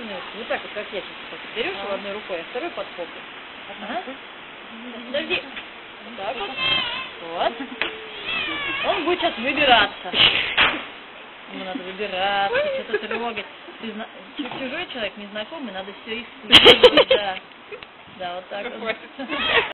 минутку. Вот так вот, как я сейчас. Берешь его одной рукой, а второй под попу. Ага. Подожди. Вот так вот. Вот. Он будет сейчас выбираться. Ему надо выбираться, что-то трогать. Чужой человек, незнакомый, надо все их. Да, вот так вот.